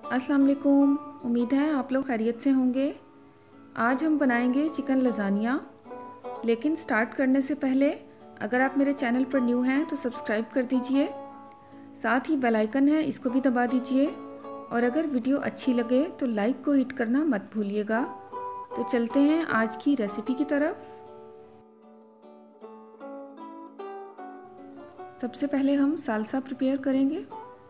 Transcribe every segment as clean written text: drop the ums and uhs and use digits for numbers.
अस्सलाम वालेकुम। उम्मीद है आप लोग खैरियत से होंगे। आज हम बनाएंगे चिकन लज़ानिया। लेकिन स्टार्ट करने से पहले अगर आप मेरे चैनल पर न्यू हैं तो सब्सक्राइब कर दीजिए, साथ ही बेल आइकन है इसको भी दबा दीजिए, और अगर वीडियो अच्छी लगे तो लाइक को हिट करना मत भूलिएगा। तो चलते हैं आज की रेसिपी की तरफ। सबसे पहले हम सालसा प्रिपेयर करेंगे।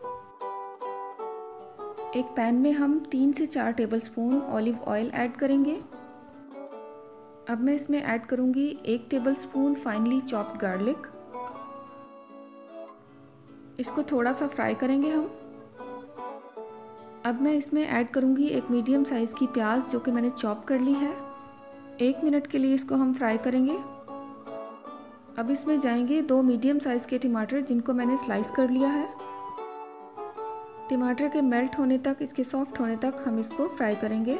एक पैन में हम 3 से 4 टेबलस्पून ऑलिव ऑयल ऐड करेंगे। अब मैं इसमें ऐड करूंगी 1 टेबलस्पून फाइनली चॉप्ड गार्लिक। इसको थोड़ा सा फ्राई करेंगे हम। अब मैं इसमें ऐड करूंगी एक मीडियम साइज़ की प्याज जो कि मैंने चॉप कर ली है। 1 मिनट के लिए इसको हम फ्राई करेंगे। अब इसमें जाएंगे 2 मीडियम साइज़ के टमाटर जिनको मैंने स्लाइस कर लिया है। टमाटर के मेल्ट होने तक, इसके सॉफ्ट होने तक हम इसको फ्राई करेंगे।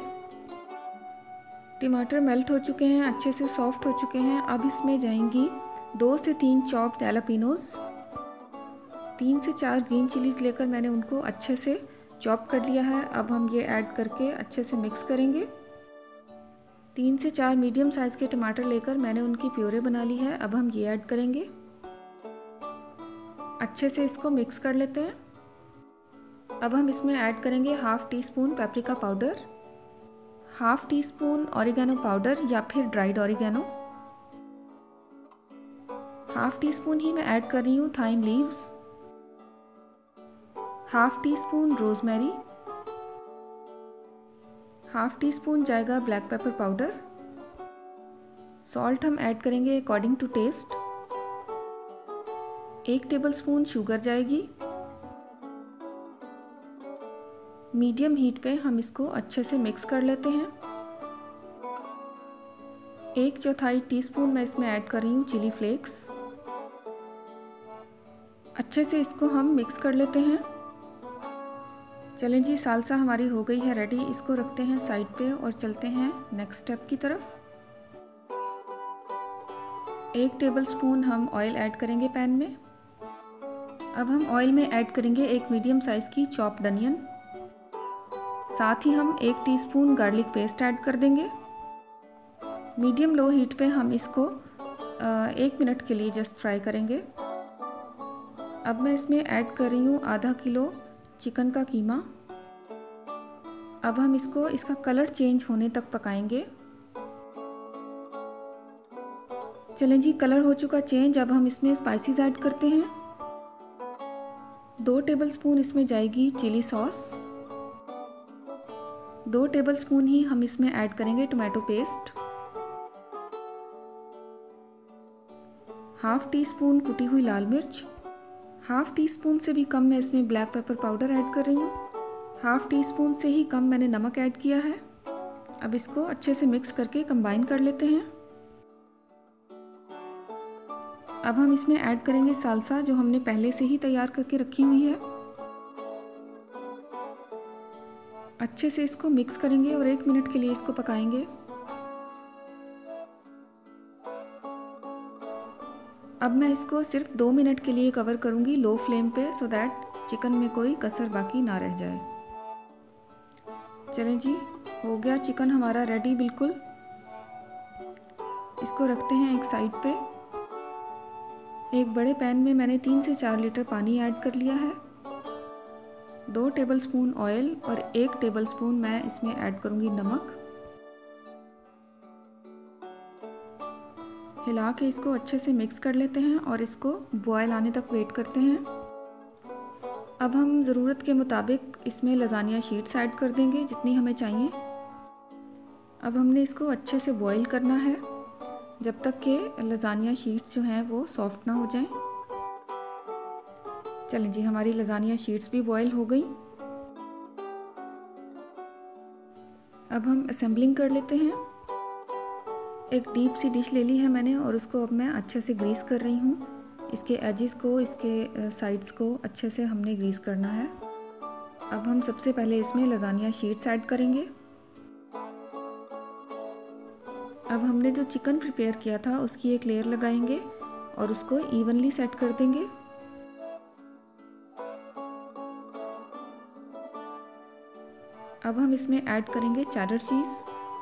टमाटर मेल्ट हो चुके हैं, अच्छे से सॉफ्ट हो चुके हैं। अब इसमें जाएंगी 2 से 3 चॉप्ड जैलापिनोज। 3 से 4 ग्रीन चिलीज़ लेकर मैंने उनको अच्छे से चॉप कर लिया है। अब हम ये ऐड करके अच्छे से मिक्स करेंगे। 3 से 4 मीडियम साइज़ के टमाटर लेकर मैंने उनकी प्योरे बना ली है। अब हम ये ऐड करेंगे, अच्छे से इसको मिक्स कर लेते हैं। अब हम इसमें ऐड करेंगे half teaspoon paprika powder, half teaspoon oregano powder या फिर dried oregano, half teaspoon ही मैं ऐड कर रही हूँ thyme leaves, half teaspoon rosemary, half teaspoon जाएगा ब्लैक पेपर पाउडर। सॉल्ट हम ऐड करेंगे according to taste. 1 tablespoon sugar जाएगी। मीडियम हीट पे हम इसको अच्छे से मिक्स कर लेते हैं। 1/4 टीस्पून मैं इसमें ऐड कर रही हूँ चिली फ्लेक्स। अच्छे से इसको हम मिक्स कर लेते हैं। चलें जी, सालसा हमारी हो गई है रेडी। इसको रखते हैं साइड पे और चलते हैं नेक्स्ट स्टेप की तरफ। 1 टेबलस्पून हम ऑयल ऐड करेंगे पैन में। अब हम ऑयल में ऐड करेंगे एक मीडियम साइज़ की चॉप्ड अनियन। साथ ही हम 1 टीस्पून गार्लिक पेस्ट ऐड कर देंगे। मीडियम लो हीट पे हम इसको 1 मिनट के लिए जस्ट फ्राई करेंगे। अब मैं इसमें ऐड कर रही हूँ आधा किलो चिकन का कीमा। अब हम इसको इसका कलर चेंज होने तक पकाएंगे। चलें जी, कलर हो चुका चेंज। अब हम इसमें स्पाइसेस ऐड करते हैं। 2 टेबलस्पून इसमें जाएगी चिली सॉस। 2 टेबलस्पून ही हम इसमें ऐड करेंगे tomato paste. Half teaspoon कुटी हुई लाल मिर्च। हाफ़ टी स्पून से भी कम मैं इसमें ब्लैक पेपर पाउडर ऐड कर रही हूँ। हाफ़ टी स्पून से ही कम मैंने नमक ऐड किया है। अब इसको अच्छे से मिक्स करके कंबाइन कर लेते हैं। अब हम इसमें ऐड करेंगे सालसा जो हमने पहले से ही तैयार करके रखी हुई है। अच्छे से इसको मिक्स करेंगे और 1 मिनट के लिए इसको पकाएंगे। अब मैं इसको सिर्फ 2 मिनट के लिए कवर करूंगी लो फ्लेम पे, सो दैट चिकन में कोई कसर बाकी ना रह जाए। चलें जी, हो गया चिकन हमारा रेडी बिल्कुल। इसको रखते हैं एक साइड पे। एक बड़े पैन में मैंने 3 से 4 लीटर पानी ऐड कर लिया है। 2 टेबलस्पून ऑयल और 1 टेबलस्पून मैं इसमें ऐड करूंगी नमक। हिला के इसको अच्छे से मिक्स कर लेते हैं और इसको बॉयल आने तक वेट करते हैं। अब हम ज़रूरत के मुताबिक इसमें लज़ानिया शीट्स ऐड कर देंगे जितनी हमें चाहिए। अब हमने इसको अच्छे से बॉईल करना है जब तक कि लज़ानिया शीट्स जो हैं वो सॉफ्ट ना हो जाएं। चलें जी, हमारी लज़ानिया शीट्स भी बॉईल हो गई। अब हम असेंबलिंग कर लेते हैं। एक डीप सी डिश ले ली है मैंने और उसको अब मैं अच्छे से ग्रीस कर रही हूँ। इसके एजेस को, इसके साइड्स को अच्छे से हमने ग्रीस करना है। अब हम सबसे पहले इसमें लज़ानिया शीट्स ऐड करेंगे। अब हमने जो चिकन प्रिपेयर किया था उसकी एक लेयर लगाएंगे और उसको इवनली सेट कर देंगे। अब हम इसमें ऐड करेंगे cheddar cheese.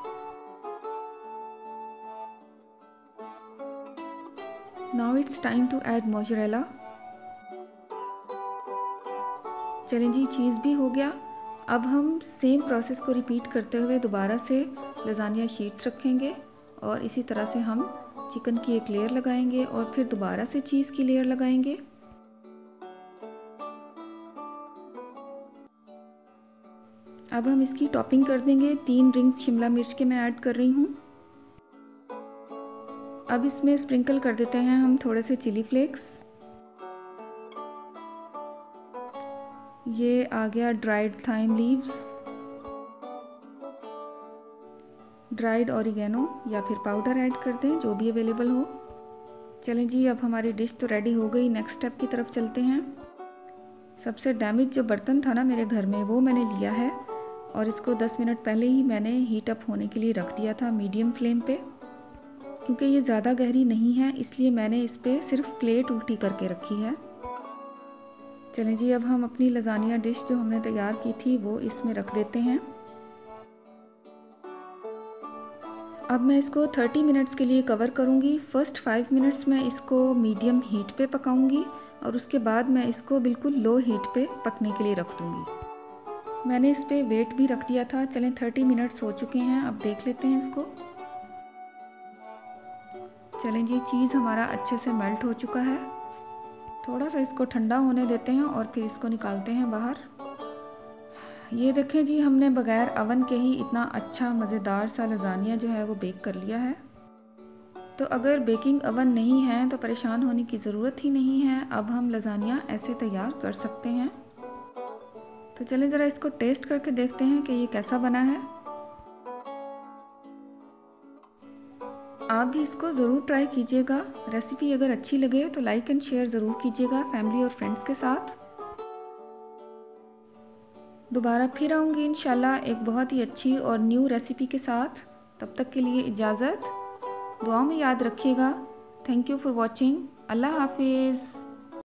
Now it's time to add mozzarella. चलें जी, चीज़ भी हो गया। अब हम सेम प्रोसेस को रिपीट करते हुए दोबारा से लजानिया शीट्स रखेंगे और इसी तरह से हम चिकन की एक लेयर लगाएंगे और फिर दोबारा से चीज़ की लेयर लगाएंगे। अब हम इसकी टॉपिंग कर देंगे। 3 रिंग्स शिमला मिर्च के मैं ऐड कर रही हूँ। अब इसमें स्प्रिंकल कर देते हैं हम थोड़े से चिली फ्लेक्स। ये आ गया dried thyme leaves, dried oregano या फिर पाउडर ऐड कर दें, जो भी अवेलेबल हो। चलें जी, अब हमारी डिश तो रेडी हो गई। नेक्स्ट स्टेप की तरफ चलते हैं। सबसे डैमेज जो बर्तन था ना मेरे घर में, वो मैंने लिया है और इसको 10 मिनट पहले ही मैंने हीट अप होने के लिए रख दिया था मीडियम फ्लेम पे। क्योंकि ये ज़्यादा गहरी नहीं है इसलिए मैंने इस पर सिर्फ प्लेट उल्टी करके रखी है। चलें जी, अब हम अपनी लजानिया डिश जो हमने तैयार की थी वो इसमें रख देते हैं। अब मैं इसको 30 मिनट्स के लिए कवर करूँगी। फर्स्ट 5 मिनट्स मैं इसको मीडियम हीट पे पकाऊँगी और उसके बाद मैं इसको बिल्कुल लो हीट पे पकने के लिए रख दूँगी। मैंने इस पर वेट भी रख दिया था। चलें, 30 मिनट्स हो चुके हैं, अब देख लेते हैं इसको। चलें जी, चीज़ हमारा अच्छे से मेल्ट हो चुका है। थोड़ा सा इसको ठंडा होने देते हैं और फिर इसको निकालते हैं बाहर। ये देखें जी, हमने बगैर अवन के ही इतना अच्छा मज़ेदार सा लजानिया जो है वो बेक कर लिया है। तो अगर बेकिंग अवन नहीं है तो परेशान होने की ज़रूरत ही नहीं है। अब हम लजानिया ऐसे तैयार कर सकते हैं। तो चलें ज़रा इसको टेस्ट करके देखते हैं कि ये कैसा बना है। आप भी इसको ज़रूर ट्राई कीजिएगा। रेसिपी अगर अच्छी लगे तो लाइक एंड शेयर ज़रूर कीजिएगा फैमिली और फ्रेंड्स के साथ। दोबारा फिर आऊँगी इंशाल्लाह एक बहुत ही अच्छी और न्यू रेसिपी के साथ। तब तक के लिए इजाज़त। दुआ में याद रखिएगा। Thank you for watching. अल्लाह हाफिज़।